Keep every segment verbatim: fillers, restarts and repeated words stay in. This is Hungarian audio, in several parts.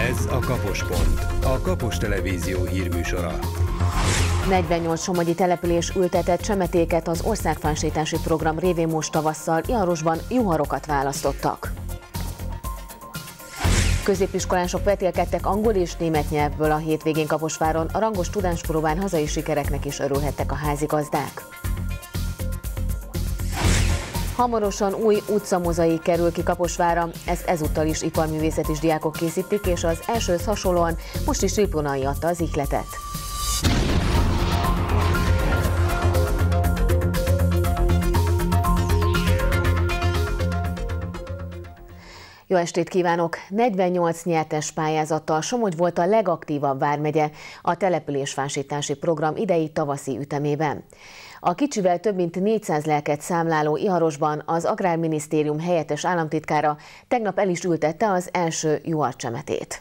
Ez a Kapospont, a Kapos Televízió hírműsora. negyvennyolc somogyi település ültetett csemetéket az országfánsétási program révén most tavasszal Iharosban juharokat választottak. Középiskolások vetélkedtek angol és német nyelvből a hétvégén Kaposváron, a rangos tudáspróbán hazai sikereknek is örülhettek a házigazdák. Hamarosan új utcamozaik kerül ki Kaposvárra, ezt ezúttal is iparművészeti diákok készítik, és az elsőhöz hasonlóan most is Riponai adta az ihletet. Jó estét kívánok! negyvennyolc nyertes pályázattal Somogy volt a legaktívabb vármegye a településfásítási program idei tavaszi ütemében. A kicsivel több mint négyszáz lelket számláló Iharosban az Agrárminisztérium helyettes államtitkára tegnap el is ültette az első juharcsemetét.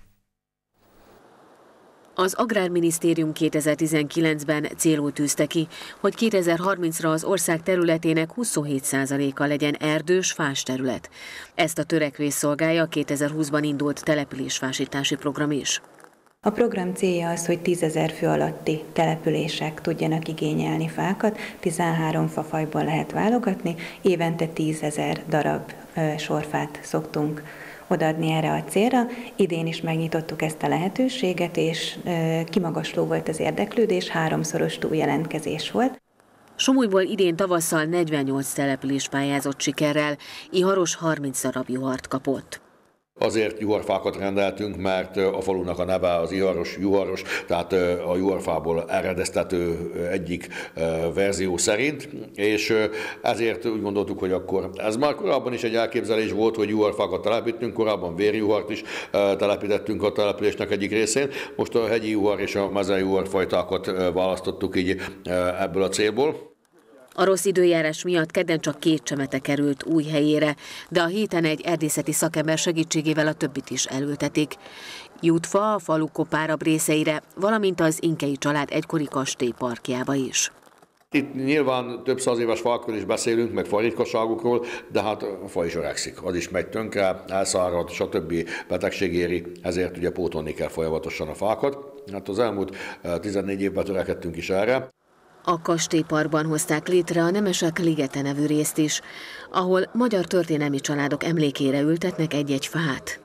Az Agrárminisztérium kétezer-tizenkilencben célul tűzte ki, hogy kétezer-harmincra az ország területének huszonhét százaléka legyen erdős, fás terület. Ezt a törekvést szolgálja a kétezer-húszban indult településfásítási program is. A program célja az, hogy tízezer fő alatti települések tudjanak igényelni fákat, tizenhárom fafajból lehet válogatni, évente tízezer darab sorfát szoktunk odaadni erre a célra. Idén is megnyitottuk ezt a lehetőséget, és kimagasló volt az érdeklődés, háromszoros túljelentkezés volt. Somogyból idén tavasszal negyvennyolc település pályázott sikerrel, Iharos harminc darab juhart kapott. Azért juharfákat rendeltünk, mert a falunak a neve az Iharos juharos, tehát a juharfából eredeztető egyik verzió szerint, és ezért úgy gondoltuk, hogy akkor ez már korábban is egy elképzelés volt, hogy juharfákat telepítünk, korábban vérjuhart is telepítettünk a településnek egyik részén, most a hegyi juhar és a mezei juhar fajtákat választottuk így ebből a célból. A rossz időjárás miatt kedden csak két csemete került új helyére, de a héten egy erdészeti szakember segítségével a többit is elültetik. Jut fa a falu kopárabb részeire, valamint az Inkei család egykori kastély parkjába is. Itt nyilván több száz éves fákról is beszélünk, meg fajritkosságukról, de hát a fa is öregszik, az is megy tönkre, elszárad, stb. Betegség éri, ezért ugye pótolni kell folyamatosan a fákat. Hát az elmúlt tizennégy évben törekedtünk is erre. A kastélyparkban hozták létre a Nemesek ligete nevű részt is, ahol magyar történelmi családok emlékére ültetnek egy-egy fát.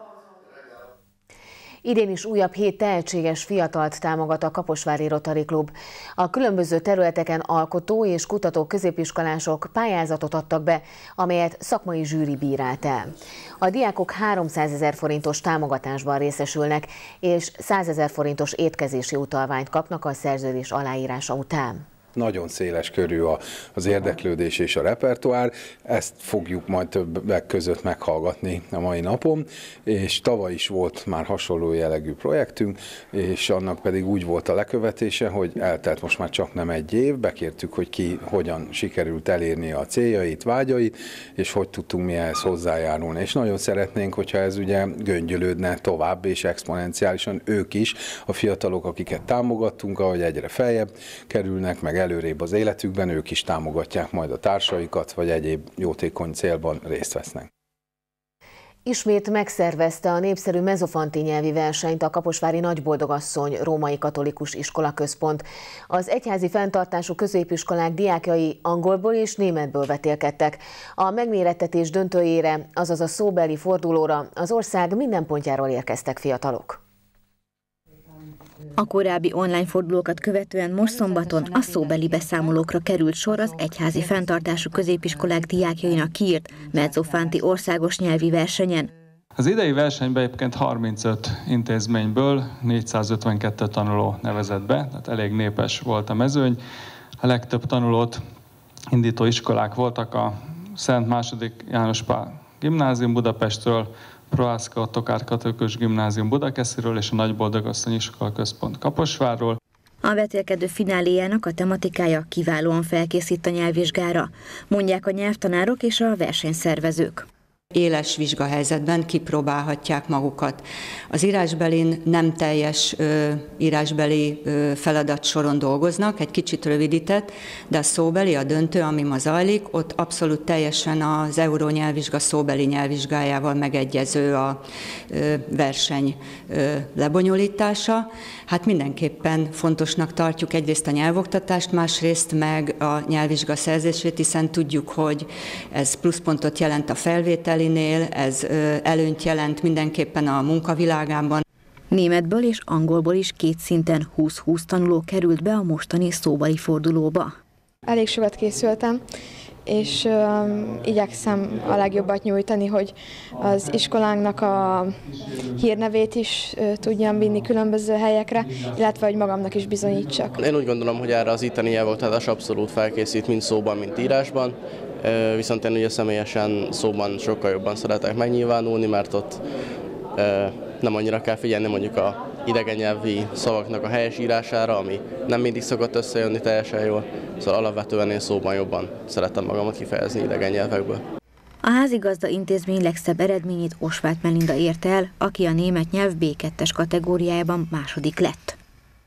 Idén is újabb hét tehetséges fiatalt támogat a Kaposvári Rotary Klub. A különböző területeken alkotó és kutató középiskolások pályázatot adtak be, amelyet szakmai zsűri bírált el. A diákok háromszázezer forintos támogatásban részesülnek, és százezer forintos étkezési utalványt kapnak a szerződés aláírása után. Nagyon széles körű az érdeklődés és a repertoár, ezt fogjuk majd többek között meghallgatni a mai napon, és tavaly is volt már hasonló jellegű projektünk, és annak pedig úgy volt a lekövetése, hogy eltelt most már csak nem egy év, bekértük, hogy ki hogyan sikerült elérni a céljait, vágyait, és hogy tudtunk mi ehhez hozzájárulni. És nagyon szeretnénk, hogyha ez ugye göngyölődne tovább, és exponenciálisan ők is, a fiatalok, akiket támogattunk, ahogy egyre feljebb kerülnek, meg előrébb az életükben, ők is támogatják majd a társaikat, vagy egyéb jótékony célban részt vesznek. Ismét megszervezte a népszerű mezofanti nyelvi versenyt a kaposvári Nagyboldogasszony Római Katolikus Iskola Központ. Az egyházi fenntartású középiskolák diákjai angolból és németből vetélkedtek. A megmérettetés döntőjére, azaz a szóbeli fordulóra az ország minden pontjáról érkeztek fiatalok. A korábbi online fordulókat követően most szombaton a szóbeli beszámolókra került sor az egyházi fenntartású középiskolák diákjainak kiírt Mezzofanti országos nyelvi versenyen. Az idei versenyben egyébként harmincöt intézményből négyszázötvenkettő tanuló nevezett be, tehát elég népes volt a mezőny. A legtöbb tanulót indító iskolák voltak a Szent második János Pál Gimnázium Budapestről, Prohászka Ottokár Katolikus Gimnázium Budakesziről és a Nagyboldogasszony Iskola Központ Kaposvárról. A vetélkedő fináléjának a tematikája kiválóan felkészít a nyelvvizsgára, mondják a nyelvtanárok és a versenyszervezők. Éles vizsgahelyzetben kipróbálhatják magukat. Az írásbelin nem teljes ö, írásbeli ö, feladatsoron dolgoznak, egy kicsit rövidített, de a szóbeli, a döntő, ami ma zajlik, ott abszolút teljesen az eurónyelvvizsga szóbeli nyelvvizsgájával megegyező a ö, verseny ö, lebonyolítása. Hát mindenképpen fontosnak tartjuk egyrészt a nyelvoktatást, másrészt meg a nyelvvizsga szerzését, hiszen tudjuk, hogy ez pluszpontot jelent a felvételinél, ez előnyt jelent mindenképpen a munkavilágában. Németből és angolból is két szinten húsz-húsz tanuló került be a mostani szóbeli fordulóba. Elég sokat készültem, és um, igyekszem a legjobbat nyújtani, hogy az iskolánknak a hírnevét is uh, tudjam vinni különböző helyekre, illetve hogy magamnak is bizonyítsak. Én úgy gondolom, hogy erre az itteni nyelvoktatás abszolút felkészít, mind szóban, mind írásban. Uh, viszont én ugye személyesen szóban sokkal jobban szeretek megnyilvánulni, mert ott uh, nem annyira kell figyelni mondjuk a idegen nyelvi szavaknak a helyes írására, ami nem mindig szokott összejönni teljesen jól, szóval alapvetően én szóban jobban szeretem magamat kifejezni idegen nyelvekből. A házigazda intézmény legszebb eredményét Osváth Melinda érte el, aki a német nyelv bé kettes kategóriájában második lett.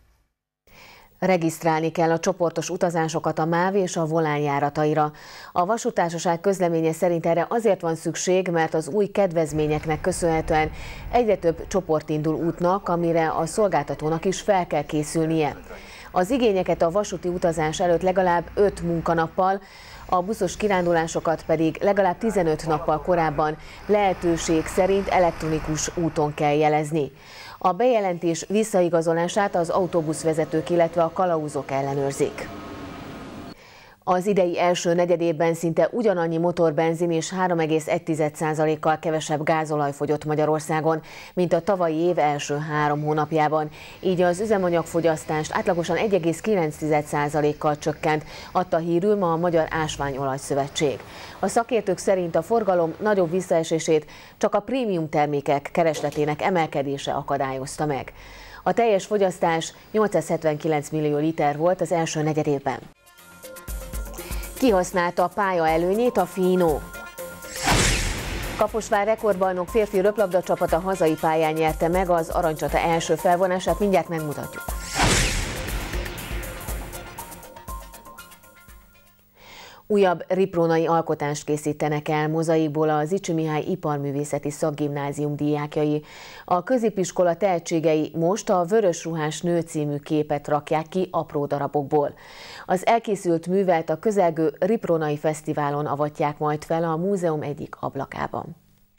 Regisztrálni kell a csoportos utazásokat a MÁV és a Volán járataira. A vasúttársaság közleménye szerint erre azért van szükség, mert az új kedvezményeknek köszönhetően egyre több csoport indul útnak, amire a szolgáltatónak is fel kell készülnie. Az igényeket a vasúti utazás előtt legalább öt munkanappal, a buszos kirándulásokat pedig legalább tizenöt nappal korábban lehetőség szerint elektronikus úton kell jelezni. A bejelentés visszaigazolását az autóbuszvezetők, illetve a kalauzok ellenőrzik. Az idei első negyedévben szinte ugyanannyi motorbenzin és három egész egy százalékkal kevesebb gázolaj fogyott Magyarországon, mint a tavalyi év első három hónapjában. Így az üzemanyagfogyasztást átlagosan egy egész kilenc százalékkal csökkent, adta hírül ma a Magyar Ásványolaj Szövetség. A szakértők szerint a forgalom nagyobb visszaesését csak a prémium termékek keresletének emelkedése akadályozta meg. A teljes fogyasztás nyolcszázhetvenkilenc millió liter volt az első negyedévben. Kihasználta a pálya előnyét a Fino. Kaposvár rekordbajnok férfi röplabda csapata hazai pályán nyerte meg az aranycsata első felvonását, mindjárt megmutatjuk. Újabb riprónai alkotást készítenek el mozaikból az Icsi Mihály Iparművészeti Szakgimnázium diákjai. A középiskola tehetségei most a Vörös ruhás nő című képet rakják ki apró darabokból. Az elkészült művet a közelgő Riprónai Fesztiválon avatják majd fel a múzeum egyik ablakában.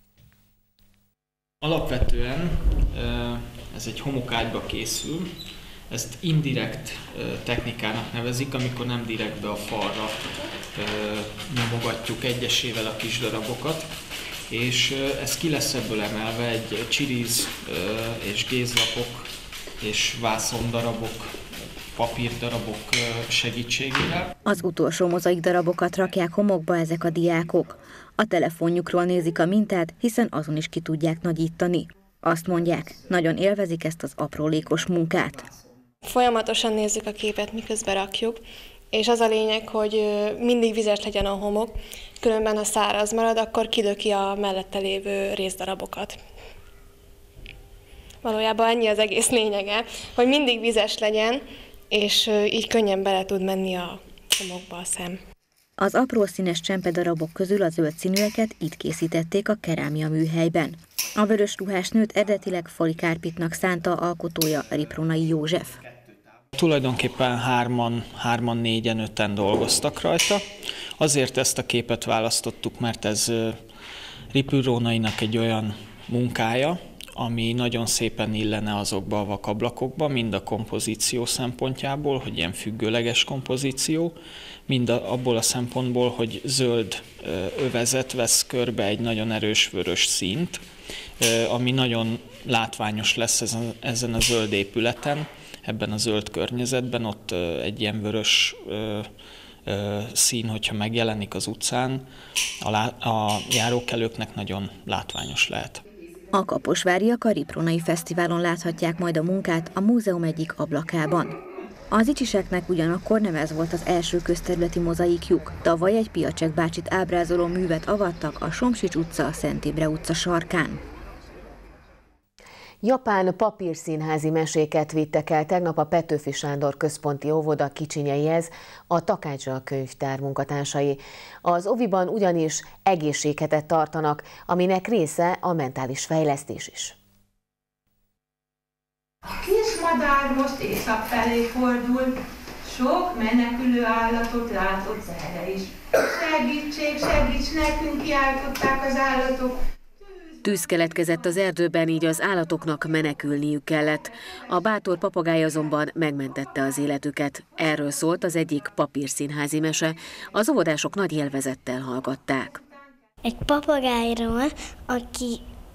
Alapvetően ez egy homokágyba készül. Ezt indirekt technikának nevezik, amikor nem direktbe a falra nyomogatjuk egyesével a kis darabokat, és ez ki lesz ebből emelve egy csiriz és gézlapok és vászondarabok, papírdarabok segítségével. Az utolsó mozaik darabokat rakják homokba ezek a diákok. A telefonjukról nézik a mintát, hiszen azon is ki tudják nagyítani. Azt mondják, nagyon élvezik ezt az aprólékos munkát. Folyamatosan nézzük a képet, miközben rakjuk, és az a lényeg, hogy mindig vizes legyen a homok, különben ha száraz marad, akkor kidöki a mellette lévő részdarabokat. Valójában ennyi az egész lényege, hogy mindig vizes legyen, és így könnyen bele tud menni a homokba a szem. Az apró színes csempedarabok közül a zöld színűeket itt készítették a kerámia műhelyben. A vörös ruhás nőt eredetileg Fali Kárpitnak szánta alkotója, Riprónai József. Tulajdonképpen hárman, hárman, négyen, öten dolgoztak rajta. Azért ezt a képet választottuk, mert ez Riprónainak egy olyan munkája, ami nagyon szépen illene azokba a vakablakokba, mind a kompozíció szempontjából, hogy ilyen függőleges kompozíció, mind a, abból a szempontból, hogy zöld övezet vesz körbe egy nagyon erős vörös színt, ami nagyon látványos lesz ezen, ezen a zöld épületen, ebben a zöld környezetben, ott egy ilyen vörös ö, ö, szín, hogyha megjelenik az utcán, a, lá, a járókelőknek nagyon látványos lehet. A kaposváriak a Riprónai Fesztiválon láthatják majd a munkát a múzeum egyik ablakában. Az icsiseknek ugyanakkor nem ez volt az első közterületi mozaikjuk. Tavaly egy Piacsek bácsit ábrázoló művet avattak a Somsics utca, Szent Imre utca sarkán. Japán papírszínházi meséket vittek el tegnap a Petőfi Sándor Központi Óvoda kicsinyeihez a Takácsra könyvtár munkatársai. Az oviban ugyanis egészséghetet tartanak, aminek része a mentális fejlesztés is. A kismadár most észak felé fordul, sok menekülő állatot látott erre is. Segítség, segíts nekünk, kiáltották az állatok. Tűz keletkezett az erdőben, így az állatoknak menekülniük kellett. A bátor papagáj azonban megmentette az életüket. Erről szólt az egyik papírszínházi mese. Az óvodások nagy élvezettel hallgatták. Egy papagájról, aki,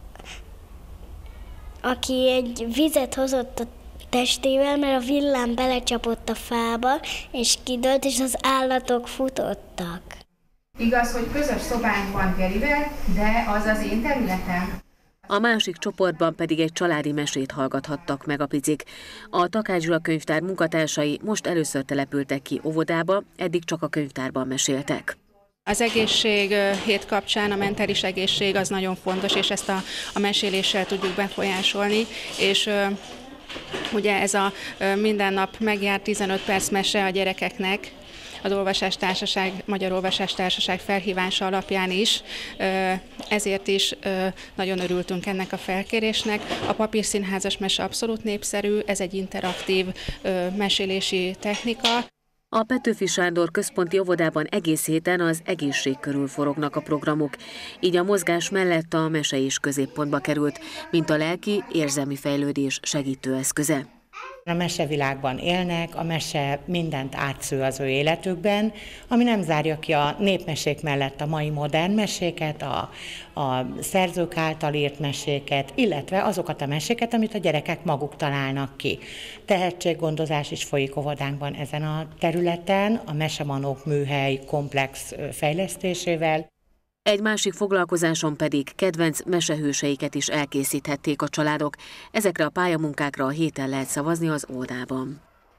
aki egy vizet hozott a testével, mert a villám belecsapott a fába, és kidőlt, és az állatok futottak. Igaz, hogy közös szobánk van Gerivel, de az az én területem. A másik csoportban pedig egy családi mesét hallgathattak meg a picik. A Takács Gyula könyvtár munkatársai most először települtek ki óvodába, eddig csak a könyvtárban meséltek. Az egészség hét kapcsán a mentális egészség az nagyon fontos, és ezt a, a meséléssel tudjuk befolyásolni, és ugye ez a minden nap megjárt tizenöt perc mese a gyerekeknek, az Olvasástársaság, Magyar Olvasástársaság felhívása alapján is, ezért is nagyon örültünk ennek a felkérésnek. A papírszínházas mese abszolút népszerű, ez egy interaktív mesélési technika. A Petőfi Sándor Központi Óvodában egész héten az egészség körül forognak a programok, így a mozgás mellett a mese is középpontba került, mint a lelki, érzelmi fejlődés segítő eszköze. A mesevilágban élnek, a mese mindent átsző az ő életükben, ami nem zárja ki a népmesék mellett a mai modern meséket, a, a szerzők által írt meséket, illetve azokat a meséket, amit a gyerekek maguk találnak ki. Tehetséggondozás is folyik óvodánkban ezen a területen, a Mesemanók műhely komplex fejlesztésével. Egy másik foglalkozáson pedig kedvenc mesehőseiket is elkészíthették a családok. Ezekre a pályamunkákra a héten lehet szavazni az óvodában.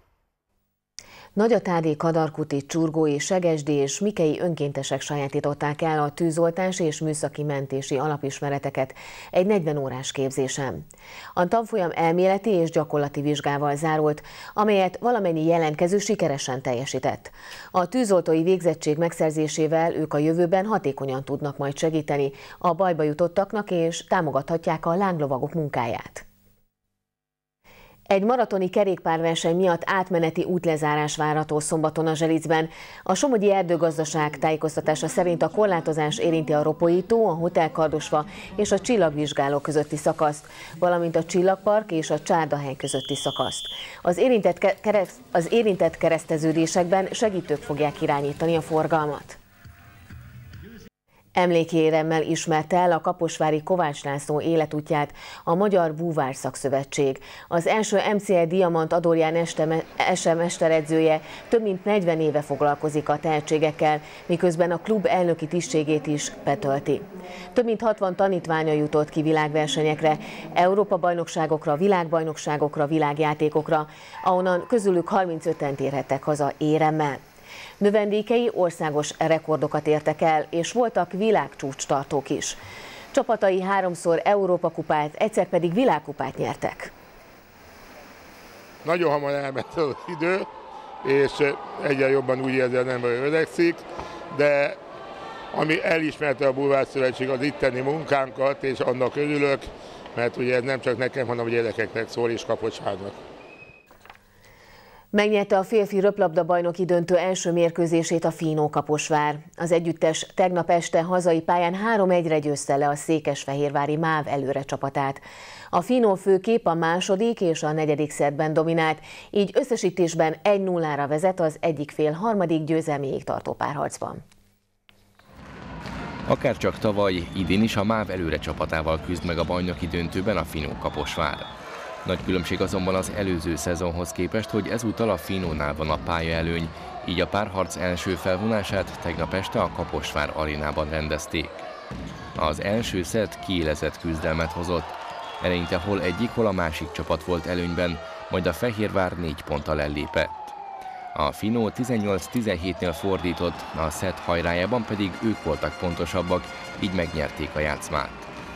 Nagyatádi, Kadarkuti, Csurgói, Segesdi és Mikei önkéntesek sajátították el a tűzoltás és műszaki mentési alapismereteket egy negyven órás képzésen. A tanfolyam elméleti és gyakorlati vizsgával zárult, amelyet valamennyi jelentkező sikeresen teljesített. A tűzoltói végzettség megszerzésével ők a jövőben hatékonyan tudnak majd segíteni a bajba jutottaknak, és támogathatják a lánglovagok munkáját. Egy maratoni kerékpárverseny miatt átmeneti útlezárás várható szombaton a Zselicben. A Somogyi Erdőgazdaság tájékoztatása szerint a korlátozás érinti a Ropolytó, a Hotel Kardosfa és a Csillagvizsgáló közötti szakaszt, valamint a Csillagpark és a Csárdahely közötti szakaszt. Az érintett, kereszt, az érintett kereszteződésekben segítők fogják irányítani a forgalmat. Emlékéremmel ismerte el a kaposvári Kovács László életútját a Magyar Búvár Szakszövetség. Az első em cé e Diamant Adorján es em mesteredzője több mint negyven éve foglalkozik a tehetségekkel, miközben a klub elnöki tisztségét is betölti. Több mint hatvan tanítványa jutott ki világversenyekre, Európa-bajnokságokra, világbajnokságokra, világjátékokra, ahonnan közülük harmincöten térhettek haza éremmel. Növendékei országos rekordokat értek el, és voltak világcsúcstartók is. Csapatai háromszor Európa-kupát, egyszer pedig világkupát nyertek. Nagyon hamar elment az idő, és egyre jobban úgy érzi az ember, hogy öregszik, de ami elismerte a Búvár Szövetség az itteni munkánkat, és annak örülök, mert ugye ez nem csak nekem, hanem a gyerekeknek szól, és Kaposvárnak. Megnyerte a férfi röplabda bajnoki döntő első mérkőzését a Finó Kaposvár. Az együttes tegnap este hazai pályán három egyre győzte le a székesfehérvári MÁV előre csapatát. A Finó főkép a második és a negyedik szettben dominált, így összesítésben egy nullára vezet az egyik fél harmadik győzelméig tartó párharcban. Akárcsak tavaly, idén is a MÁV előre csapatával küzd meg a bajnoki döntőben a Finó Kaposvár. Nagy különbség azonban az előző szezonhoz képest, hogy ezúttal a Finónál van a pályaelőny, így a párharc első felvonását tegnap este a Kaposvár arénában rendezték. Az első szett kiélezett küzdelmet hozott. Eleinte hol egyik, hol a másik csapat volt előnyben, majd a Fehérvár négy ponttal ellépett. A Finó tizennyolc tizenhétnél fordított, a szett hajrájában pedig ők voltak pontosabbak, így megnyerték a játszmát.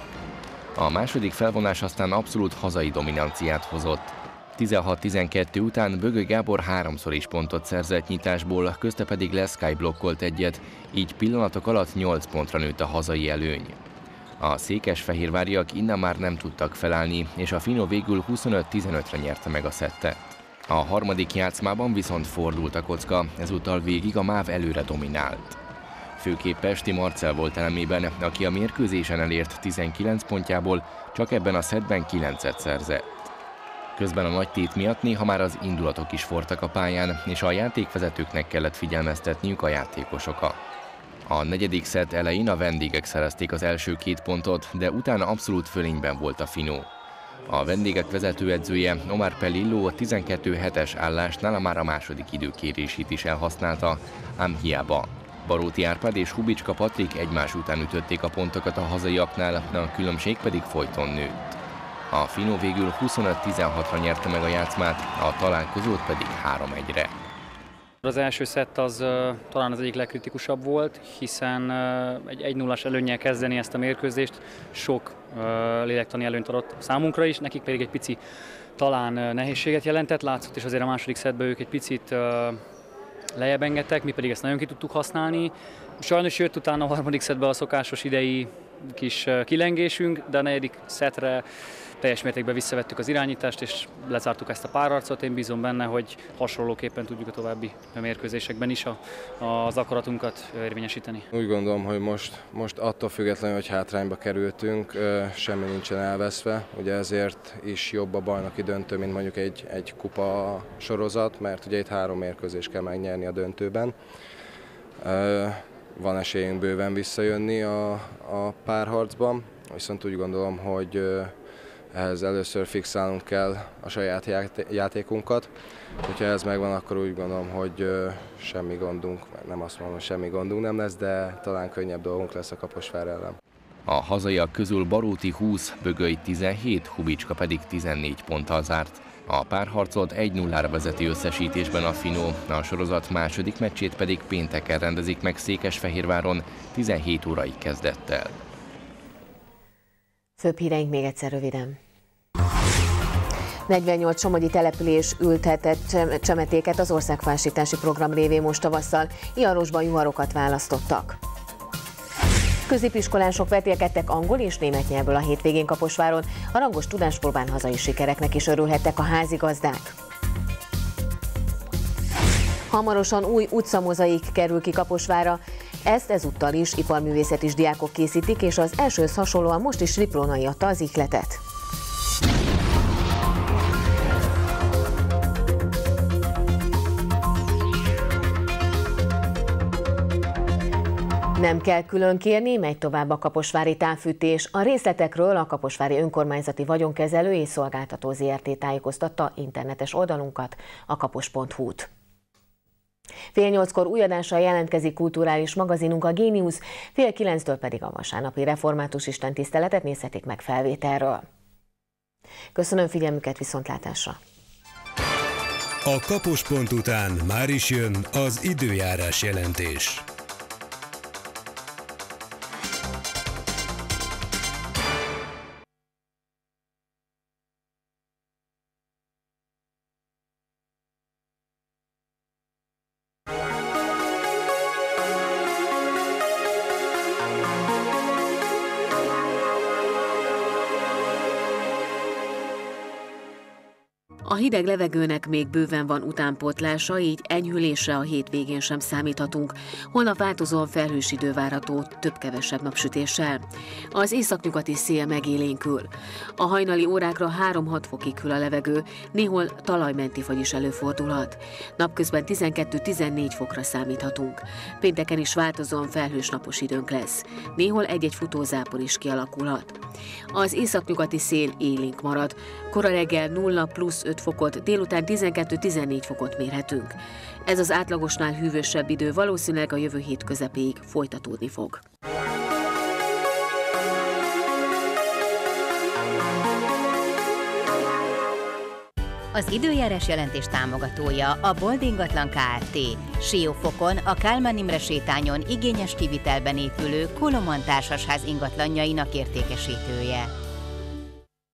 A második felvonás aztán abszolút hazai dominanciát hozott. tizenhat tizenkettő után Bögö Gábor háromszor is pontot szerzett nyitásból, közte pedig Leszkály blokkolt egyet, így pillanatok alatt nyolc pontra nőtt a hazai előny. A székesfehérváriak innen már nem tudtak felállni, és a Finó végül huszonöt tizenötre nyerte meg a szettet. A harmadik játszmában viszont fordult a kocka, ezúttal végig a MÁV előre dominált. Főképp Pesti Marcell volt elemében, aki a mérkőzésen elért tizenkilenc pontjából csak ebben a szettben kilencet szerzett. Közben a nagy tét miatt néha már az indulatok is fortak a pályán, és a játékvezetőknek kellett figyelmeztetniük a játékosokat. A negyedik szett elején a vendégek szerezték az első két pontot, de utána abszolút fölényben volt a Finó. A vendégek vezetőedzője Omar Pelillo a tizenkettő hetes állásnál már a második időkérését is elhasználta, ám hiába. Baróti Árpád és Hubicska Patrik egymás után ütötték a pontokat a hazaiaknál, a különbség pedig folyton nőtt. A Finó végül huszonöt tizenhatra nyerte meg a játszmát, a találkozót pedig három egyre. Az első szett az uh, talán az egyik legkritikusabb volt, hiszen uh, egy egy nullás előnnyel kezdeni ezt a mérkőzést sok uh, lélektani előnyt adott számunkra is, nekik pedig egy pici talán uh, nehézséget jelentett, látszott, és azért a második szettben ők egy picit uh, lejjebb engedtek, mi pedig ezt nagyon ki tudtuk használni. Sajnos jött utána a harmadik szettben a szokásos idei kis uh, kilengésünk, de a negyedik szettre teljes mértékben visszavettük az irányítást, és lezártuk ezt a párharcot. Én bízom benne, hogy hasonlóképpen tudjuk a további mérkőzésekben is a, az akaratunkat érvényesíteni. Úgy gondolom, hogy most, most attól függetlenül, hogy hátrányba kerültünk, semmi nincsen elveszve. Ugye ezért is jobb a bajnoki döntő, mint mondjuk egy, egy kupa sorozat, mert ugye itt három mérkőzés kell megnyerni a döntőben. Van esélyünk bőven visszajönni a, a párharcban, viszont úgy gondolom, hogy ehhez először fixálnunk kell a saját játékunkat. Hogyha ez megvan, akkor úgy gondolom, hogy semmi gondunk, nem azt mondom, hogy semmi gondunk nem lesz, de talán könnyebb dolgunk lesz a Kaposvár ellen. A hazaiak közül Baróti húsz, Bögöly tizenhét, Hubicska pedig tizennégy ponttal zárt. A párharcot egy nullára vezeti összesítésben a Finó, a sorozat második meccsét pedig pénteken rendezik meg Székesfehérváron tizenhét óraig kezdett el. Főbb híreink még egyszer röviden. negyvennyolc somogyi település ültetett csemetéket az országfásítási program révén most tavasszal. Iarosban juharokat választottak. Középiskolások vetélkedtek angol és német nyelvből a hétvégén Kaposváron. A rangos tudáspróbán hazai sikereknek is örülhettek a házigazdák. Hamarosan új utcamozaik kerül ki Kaposvárra. Ezt ezúttal is iparművészeti diákok készítik, és az elsőhöz hasonlóan most is Riprónai adta az ihletet. Nem kell külön kérni, megy tovább a kaposvári távfűtés. A részletekről a Kaposvári Önkormányzati Vagyonkezelő és Szolgáltató zé er té tájékoztatta internetes oldalunkat, a kapos pont hu-t. Fél nyolckor új adással jelentkezik kulturális magazinunk, a Géniusz, fél kilenctől pedig a vasárnapi református istentiszteletet nézhetik meg felvételről. Köszönöm figyelmüket, viszontlátásra! A kapos pont után már is jön az időjárás jelentés. A hideg levegőnek még bőven van utánpótlása, így enyhülésre a hétvégén sem számíthatunk. Holnap változóan felhős idő várható, több-kevesebb napsütéssel. Az északnyugati szél megélénkül. A hajnali órákra három-hat fokig hűl a levegő, néhol talajmenti fagy is előfordulhat. Napközben tizenkettő-tizennégy fokra számíthatunk. Pénteken is változóan felhős napos időnk lesz. Néhol egy-egy futózápor is kialakulhat. Az északnyugati szél élénk marad. Kora reggel nulla plusz öt fokot, délután tizenkettő-tizennégy fokot mérhetünk. Ez az átlagosnál hűvösebb idő valószínűleg a jövő hét közepéig folytatódni fog. Az időjárás jelentés támogatója a Bold Ingatlan Kft. Siófokon a Kálmán Imre sétányon igényes kivitelben épülő Koloman társasház ingatlanjainak értékesítője.